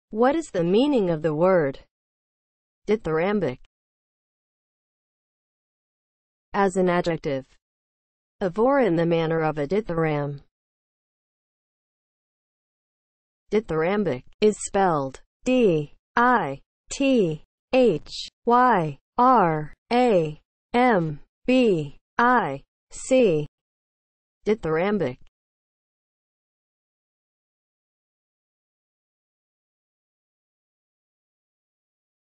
What is the meaning of the word dithyrambic? As an adjective, of or in the manner of a dithyramb. Dithyrambic is spelled D-I-T-H-Y-R-A-M-B-I-C. Dithyrambic